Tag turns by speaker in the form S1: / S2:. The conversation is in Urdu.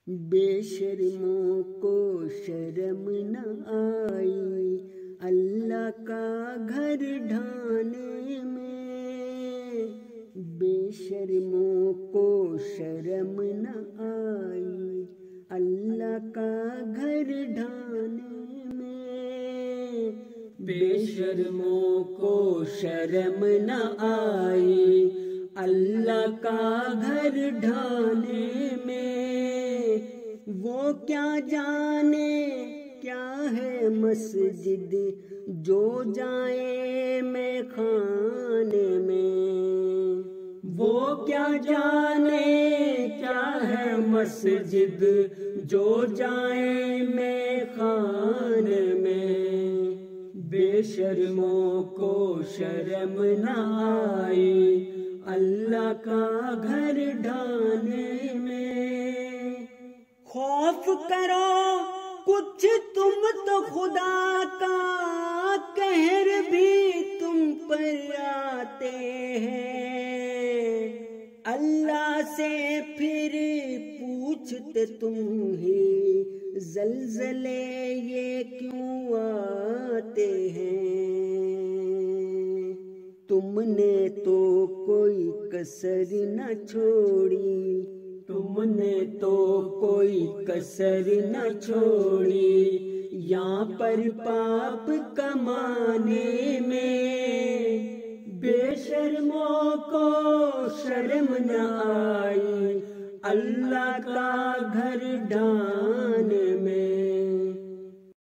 S1: بے شرموں کو شرم نہ آئی اللہ کا گھر ڈھانے میں، بے شرموں کو شرم نہ آئی اللہ کا گھر ڈھانے میں، بے شرموں کو شرم نہ آئی اللہ کا گھر ڈھانے میں، وہ کیا جانے کیا ہے مسجد جو جائے میں خانے میں، وہ کیا جانے کیا ہے مسجد جو جائے میں خانے میں، بے شرموں کو شرم نہ آئی اللہ کا گھر ڈھانے میں، خوف کرو کچھ تم تو خدا کا قہر بھی تم پر آتے ہیں، اللہ سے پھر پوچھتے تم ہی زلزلے یہ کیوں آتے ہیں، تم نے تو کوئی کسر نہ چھوڑی، تم نے تو کوئی کسر نہ چھوڑی یہاں پر پاپ کمانے میں، بے شرموں کو شرم نہ آئی اللہ کا گھر ڈھانے